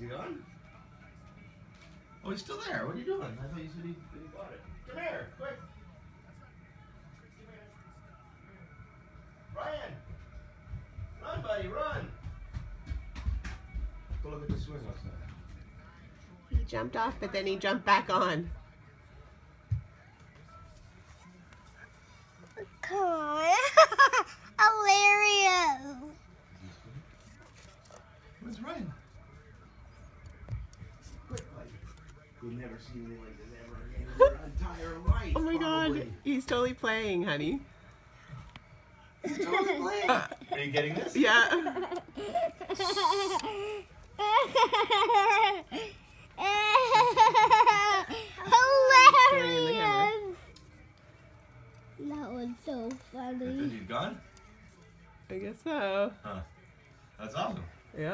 he gone? Oh, he's still there. What are you doing? I thought you said he got it. Come here, quick. Ryan! Run, buddy, run! Go look at the swing outside. He jumped off, but then he jumped back on. Come on. Hilarious. Where's Ryan? Quick, buddy. You've never seen anything like this ever again in your entire life. Oh my probably. God, he's totally playing, honey. He's totally playing. Are you getting this? Yeah. Hilarious. That was so funny. Is he gone? I guess so. Huh. That's awesome.